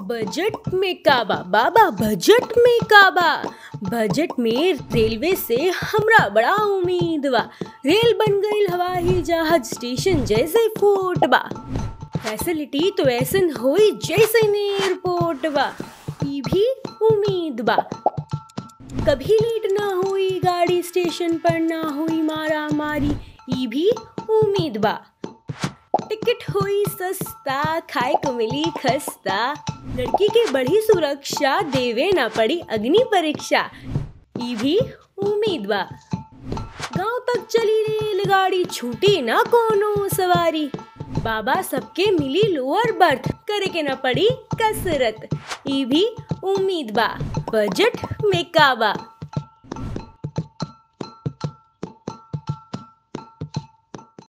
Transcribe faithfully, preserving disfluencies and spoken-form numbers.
Budget में काबा बाबा बजट में काबा। बजट में रेलवे से हमरा बड़ा उम्मीद बा। रेल बन गईल हवाई जहाज स्टेशन जैसे फोर्ट बा। फैसिलिटी तो ऐसन होई जैसे एयरपोर्ट बा। ई भी उम्मीद बा। कभी लेट ना हुई गाड़ी स्टेशन पर ना हुई मारा मारी। ई भी उम्मीद बा। टिकट हुई सस्ता खाए को मिली खस्ता। लड़की के बढ़ी सुरक्षा देवे ना पड़ी अग्नि परीक्षा। ई भी उम्मीद बा। गांव तक चली रेलगाड़ी छूटी ना कोनो सवारी। बाबा सबके मिली लोअर बर्थ करे के ना पड़ी कसरत। ई भी उम्मीद बा। बजट में काबा।